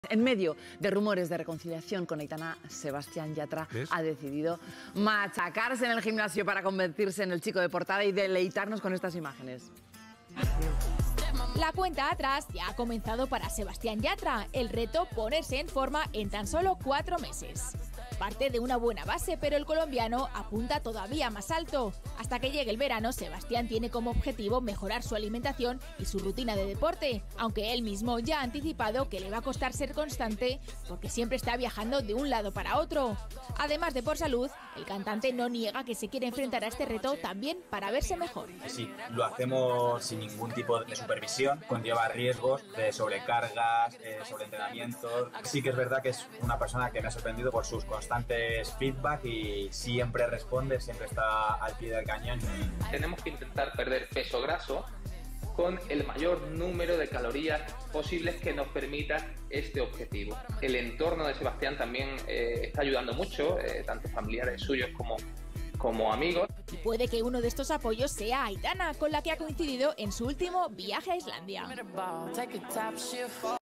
En medio de rumores de reconciliación con Aitana, Sebastián Yatra ha decidido machacarse en el gimnasio para convertirse en el chico de portada y deleitarnos con estas imágenes. La cuenta atrás ya ha comenzado para Sebastián Yatra, el reto ponerse en forma en tan solo 4 meses. Parte de una buena base, pero el colombiano apunta todavía más alto. Hasta que llegue el verano, Sebastián tiene como objetivo mejorar su alimentación y su rutina de deporte, aunque él mismo ya ha anticipado que le va a costar ser constante porque siempre está viajando de un lado para otro. Además de por salud, el cantante no niega que se quiere enfrentar a este reto también para verse mejor. Sí, lo hacemos sin ningún tipo de supervisión, conlleva riesgos de sobrecargas, sobreentrenamientos. Sí que es verdad que es una persona que me ha sorprendido por sus constantes feedback y siempre responde, siempre está al pie del cañón. Tenemos que intentar perder peso graso con el mayor número de calorías posibles que nos permita este objetivo. El entorno de Sebastián también está ayudando mucho, tanto familiares suyos como amigos. Y puede que uno de estos apoyos sea Aitana, con la que ha coincidido en su último viaje a Islandia.